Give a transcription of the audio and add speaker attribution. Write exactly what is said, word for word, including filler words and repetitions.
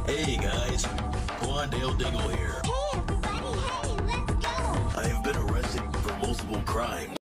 Speaker 1: Hey guys, Quandale Dingle here.
Speaker 2: Hey everybody, hey, let's go!
Speaker 1: I have been arrested for multiple crimes.